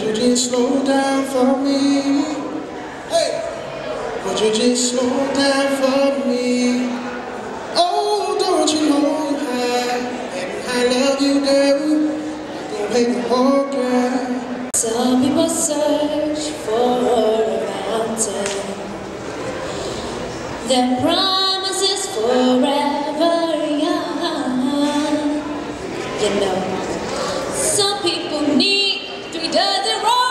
Would you just slow down for me? Hey! Would you just slow down for me? Oh, don't you know I love you, girl? I don't hate the whole girl. Some people search for a mountain. Their promise is forever young. You know, some people need 3 dozen roses.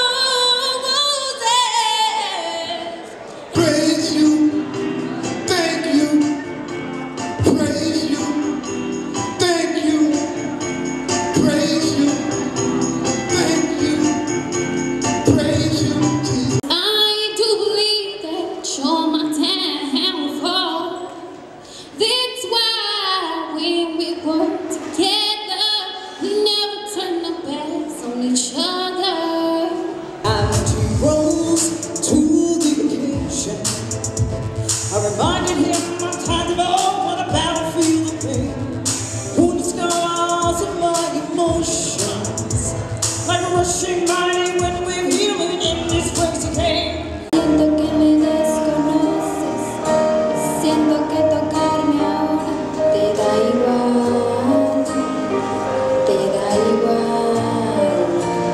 Praise you, thank you, praise you, thank you, praise you, thank you, praise you, Jesus. I do believe that you're my downfall. That's why when we work together, we never turn our backs on each other. And he rose to the occasion. I reminded him of times of old on a battlefield of pain. Wounded scars of my emotions, like a rushing mighty wind with healing in this place he came. Siento que me desconoces, siento que tocarme ahora te da igual, te da igual.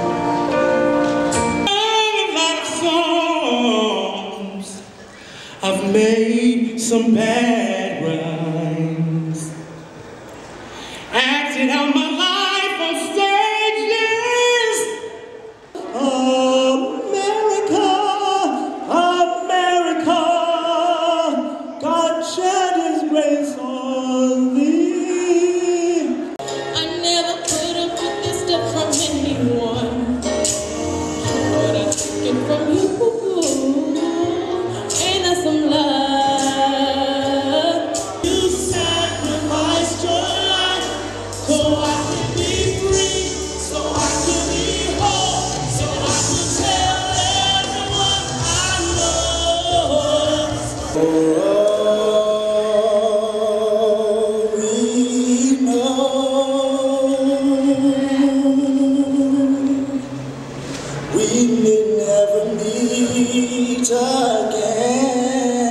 Songs, I've made some bad rhymes, acted out my life on stages. America, America, God shed His grace on thee. I never could have put this stuff from anyone, but I took it from you. Ain't that some love? You sacrificed your life so I could be free, so I could be whole, so I could tell everyone I love. We know we may never meet again.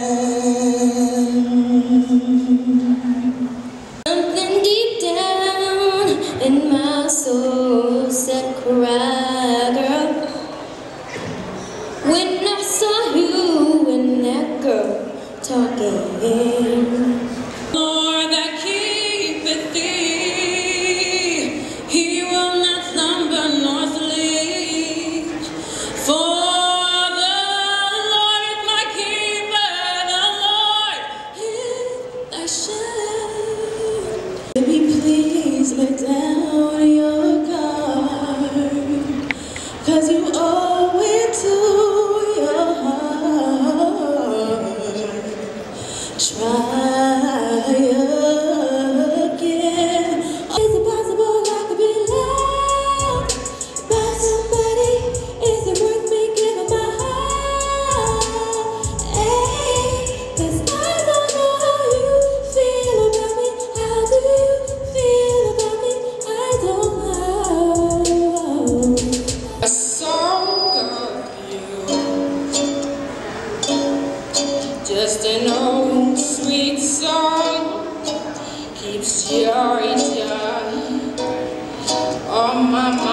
Something deep down in my soul said, cry, girl. When I saw you and that girl talking. Lord that keepeth thee, he will not slumber nor sleep. For the Lord is my keeper, the Lord is thy shade. Baby, please lay down your guard, 'cause you owe it to your heart. Try again. Is it possible I could be loved by somebody? Is it worth me giving my heart? Hey, 'cause I don't know how you feel about me. How do you feel about me? I don't know. A song of you, just an old sweet song, keeps your on my mind.